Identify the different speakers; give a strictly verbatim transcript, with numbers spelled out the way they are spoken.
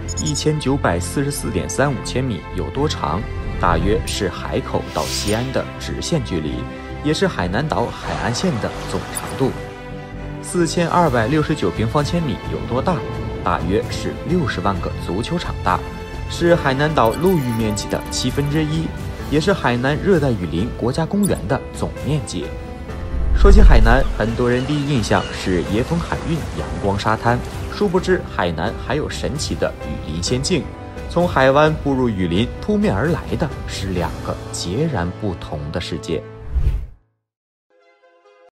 Speaker 1: 一千九百四十四点三五千米，有多长？大约是海口到西安的直线距离，也是海南岛海岸线的总长度。四千二百六十九平方千米，有多大？大约是六十万个足球场大，是海南岛陆域面积的七分之一，也是海南热带雨林国家公园的总面积。说起海南，很多人第一印象是椰风海韵、阳光沙滩，殊不知海南还有神奇的雨林仙境。从海湾步入雨林，扑面而来的是两个截然不同的世界。